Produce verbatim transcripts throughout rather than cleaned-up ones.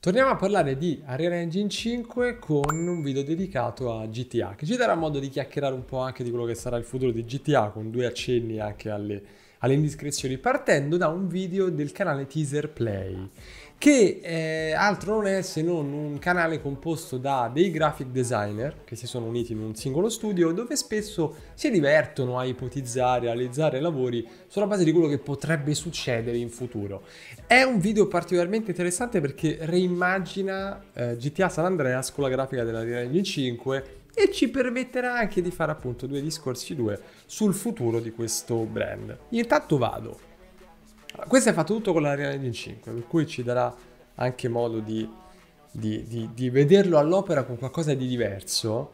Torniamo a parlare di Unreal Engine cinque con un video dedicato a G T A, che ci darà modo di chiacchierare un po' anche di quello che sarà il futuro di G T A, con due accenni anche alle, alle indiscrezioni, partendo da un video del canale Teaser Play, che eh, altro non è se non un canale composto da dei graphic designer che si sono uniti in un singolo studio, dove spesso si divertono a ipotizzare, a realizzare lavori sulla base di quello che potrebbe succedere in futuro. È un video particolarmente interessante perché reimmagina eh, G T A San Andreas con la grafica della Unreal Engine cinque e ci permetterà anche di fare appunto due discorsi due sul futuro di questo brand. Intanto vado. Allora, questo è fatto tutto con la Unreal Engine cinque, per cui ci darà anche modo di, di, di, di vederlo all'opera con qualcosa di diverso.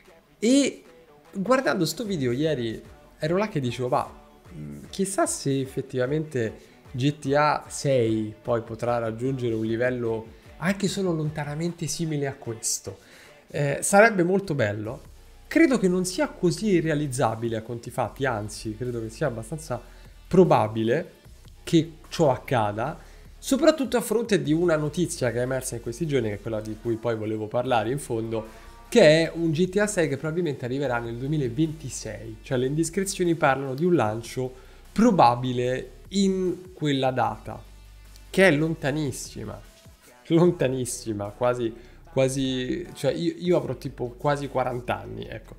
E guardando sto video ieri ero là che dicevo, ma chissà se effettivamente G T A sei poi potrà raggiungere un livello anche solo lontanamente simile a questo. Eh, sarebbe molto bello. Credo che non sia così realizzabile a conti fatti, anzi, credo che sia abbastanza probabile che ciò accada, soprattutto a fronte di una notizia che è emersa in questi giorni, che è quella di cui poi volevo parlare in fondo, che è un G T A sei che probabilmente arriverà nel duemilaventisei, cioè le indiscrezioni parlano di un lancio probabile in quella data, che è lontanissima, lontanissima, quasi, quasi, cioè io, io avrò tipo quasi quaranta anni, ecco,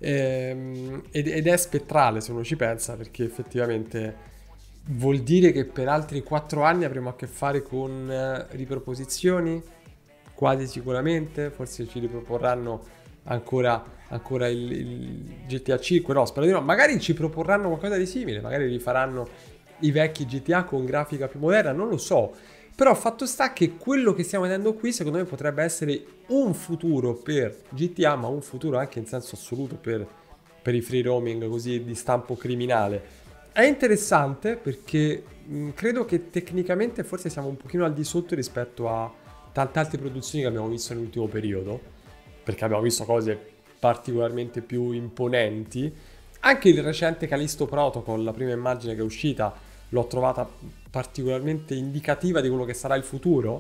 ehm, ed, ed è spettrale se uno ci pensa, perché effettivamente vuol dire che per altri quattro anni avremo a che fare con eh, riproposizioni, quasi sicuramente, forse ci riproporranno ancora, ancora il, il G T A cinque, no, spero di no, magari ci proporranno qualcosa di simile, magari rifaranno i vecchi G T A con grafica più moderna, non lo so, però fatto sta che quello che stiamo vedendo qui secondo me potrebbe essere un futuro per G T A, ma un futuro anche in senso assoluto per, per i free roaming così di stampo criminale. È interessante perché mh, credo che tecnicamente forse siamo un pochino al di sotto rispetto a tante altre produzioni che abbiamo visto nell'ultimo periodo, perché abbiamo visto cose particolarmente più imponenti. Anche il recente Callisto Protocol, la prima immagine che è uscita, l'ho trovata particolarmente indicativa di quello che sarà il futuro,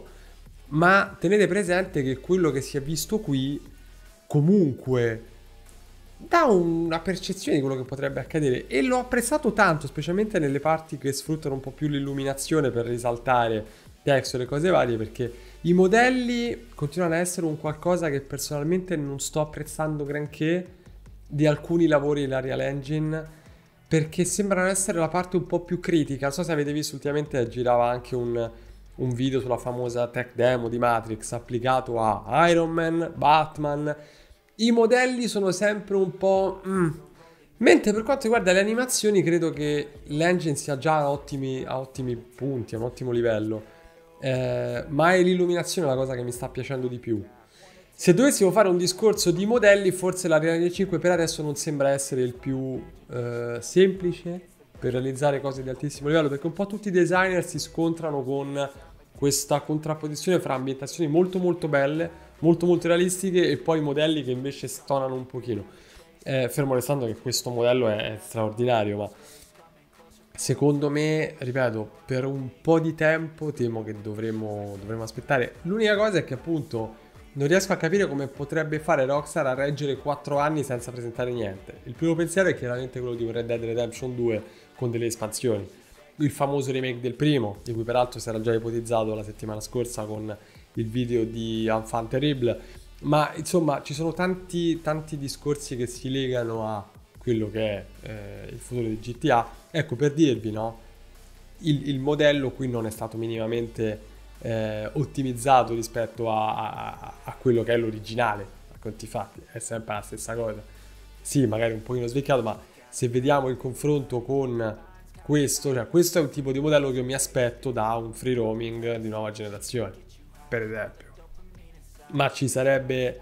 ma tenete presente che quello che si è visto qui comunque dà una percezione di quello che potrebbe accadere, e l'ho apprezzato tanto, specialmente nelle parti che sfruttano un po' più l'illuminazione per risaltare texture e cose varie, perché i modelli continuano ad essere un qualcosa che personalmente non sto apprezzando granché di alcuni lavori della Unreal Engine, perché sembrano essere la parte un po' più critica. Non so se avete visto, ultimamente girava anche un, un video sulla famosa tech demo di Matrix applicato a Iron Man, Batman. I modelli sono sempre un po'... Mm. Mentre per quanto riguarda le animazioni credo che l'engine sia già a ottimi, a ottimi punti, a un ottimo livello, eh, ma è l'illuminazione la cosa che mi sta piacendo di più. Se dovessimo fare un discorso di modelli, forse la Unreal Engine cinque per adesso non sembra essere il più eh, semplice per realizzare cose di altissimo livello, perché un po' tutti i designer si scontrano con questa contrapposizione fra ambientazioni molto molto belle, molto molto realistiche, e poi modelli che invece stonano un pochino. Eh, fermo restando che questo modello è, è straordinario, ma secondo me, ripeto, per un po' di tempo temo che dovremo, dovremo aspettare. L'unica cosa è che appunto non riesco a capire come potrebbe fare Rockstar a reggere quattro anni senza presentare niente. Il primo pensiero è chiaramente quello di un Red Dead Redemption due con delle espansioni. Il famoso remake del primo, di cui peraltro si era già ipotizzato la settimana scorsa con il video di Enfant Terrible. Ma insomma ci sono tanti, tanti discorsi che si legano a quello che è eh, il futuro di G T A. Ecco, per dirvi, no? Il, il modello qui non è stato minimamente eh, ottimizzato rispetto a, a, a quello che è l'originale, a conti fatti, è sempre la stessa cosa. Sì, magari un pochino svecchiato, ma se vediamo il confronto con questo, cioè questo è un tipo di modello che io mi aspetto da un free roaming di nuova generazione, per esempio. Ma ci sarebbe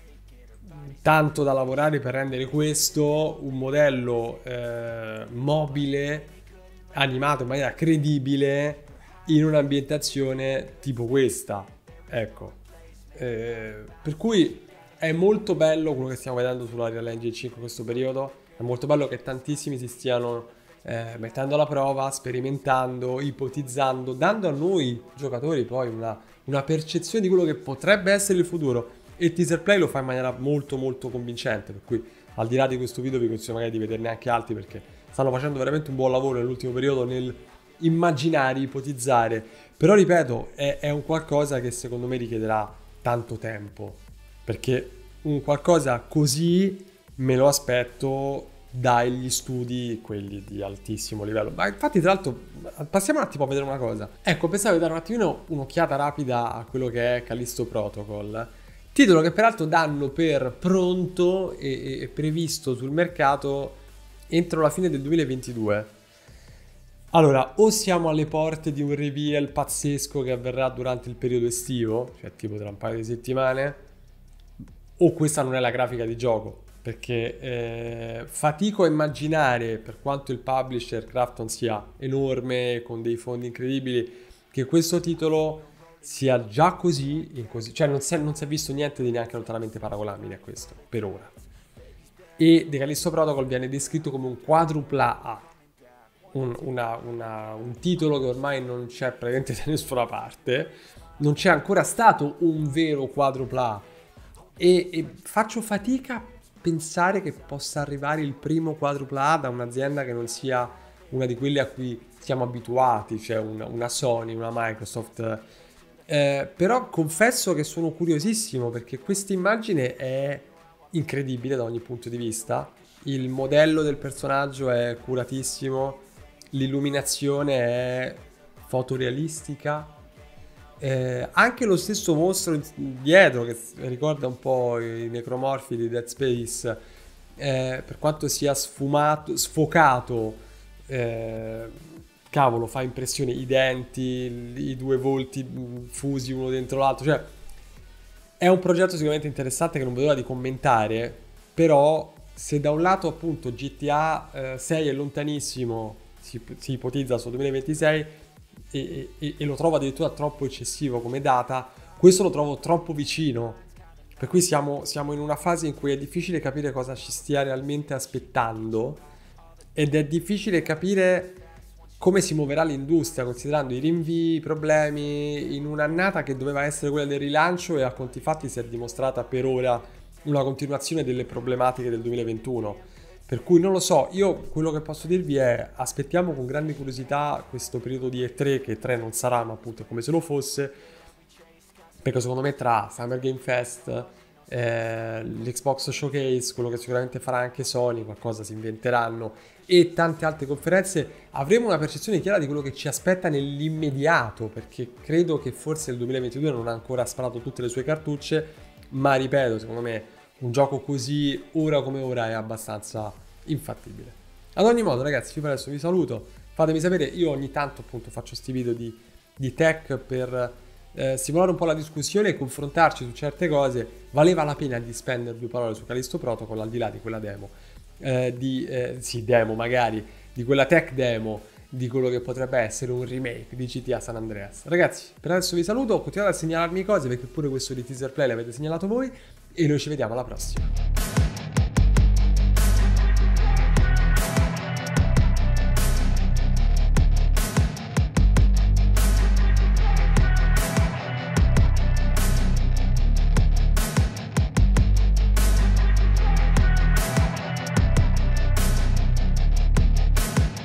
tanto da lavorare per rendere questo un modello eh, mobile, animato in maniera credibile in un'ambientazione tipo questa, ecco. Eh, per cui è molto bello quello che stiamo vedendo sulla Unreal Engine cinque in questo periodo, è molto bello che tantissimi si stiano eh, mettendo alla prova, sperimentando, ipotizzando, dando a noi giocatori poi una, una percezione di quello che potrebbe essere il futuro. E il teaser play lo fa in maniera molto molto convincente, per cui al di là di questo video vi consiglio magari di vederne anche altri, perché stanno facendo veramente un buon lavoro nell'ultimo periodo nel immaginare, ipotizzare. Però ripeto, è, è un qualcosa che secondo me richiederà tanto tempo, perché un qualcosa così me lo aspetto dagli studi, quelli di altissimo livello. Ma infatti, tra l'altro, passiamo un attimo a vedere una cosa. Ecco, pensavo di dare un attimino un'occhiata rapida a quello che è Callisto Protocol, titolo che peraltro danno per pronto e, e previsto sul mercato entro la fine del duemilaventidue. Allora, o siamo alle porte di un reveal pazzesco che avverrà durante il periodo estivo, cioè tipo tra un paio di settimane, o questa non è la grafica di gioco, perché eh, fatico a immaginare, per quanto il publisher Krafton sia enorme, con dei fondi incredibili, che questo titolo sia già così, in così cioè non si, è, non si è visto niente di neanche lontanamente paragonabile a questo, per ora. E The Callisto Protocol viene descritto come un quadrupla A, un, una, una, un titolo che ormai non c'è praticamente da nessuna parte, non c'è ancora stato un vero quadrupla A, e, e faccio fatica a pensare che possa arrivare il primo quadrupla A da un'azienda che non sia una di quelle a cui siamo abituati, cioè una, una Sony, una Microsoft. Eh, però confesso che sono curiosissimo, perché questa immagine è incredibile da ogni punto di vista. Il modello del personaggio è curatissimo, l'illuminazione è fotorealistica, eh, anche lo stesso mostro dietro, che ricorda un po' i necromorfi di Dead Space, eh, per quanto sia sfumato, sfocato, eh, cavolo, fa impressione, i denti, i due volti fusi uno dentro l'altro, cioè è un progetto sicuramente interessante che non vedo l'ora di commentare. Però se da un lato appunto G T A eh, sei è lontanissimo, si, si ipotizza sul duemilaventisei, e, e, e lo trovo addirittura troppo eccessivo come data, questo lo trovo troppo vicino, per cui siamo, siamo in una fase in cui è difficile capire cosa ci stia realmente aspettando, ed è difficile capire come si muoverà l'industria, considerando i rinvii, i problemi, in un'annata che doveva essere quella del rilancio e a conti fatti si è dimostrata per ora una continuazione delle problematiche del duemilaventuno. Per cui non lo so, io quello che posso dirvi è: aspettiamo con grande curiosità questo periodo di E tre, che E tre non sarà, ma appunto è come se lo fosse, perché secondo me tra Summer Game Fest, eh, l'Xbox Showcase, quello che sicuramente farà anche Sony, qualcosa si inventeranno, e tante altre conferenze, avremo una percezione chiara di quello che ci aspetta nell'immediato, perché credo che forse il duemilaventidue non ha ancora sparato tutte le sue cartucce, ma ripeto, secondo me un gioco così ora come ora è abbastanza infattibile. Ad ogni modo, ragazzi, io per adesso vi saluto, fatemi sapere, io ogni tanto appunto faccio sti video di, di tech per eh, stimolare un po' la discussione e confrontarci su certe cose. Valeva la pena di spendere due parole su Callisto Protocol, al di là di quella demo, eh, di, eh, sì, demo magari, di quella tech demo, di quello che potrebbe essere un remake di G T A San Andreas. Ragazzi, per adesso vi saluto, continuate a segnalarmi cose, perché pure questo di teaser play l'avete segnalato voi, e noi ci vediamo alla prossima.